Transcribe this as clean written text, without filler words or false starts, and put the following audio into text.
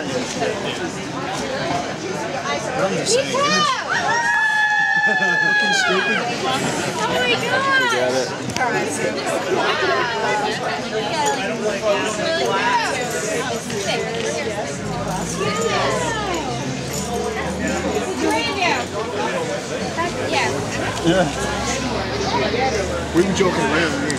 not. They're on the same image. Looking stupid. Oh my god! You got it. Yeah. We were joking around.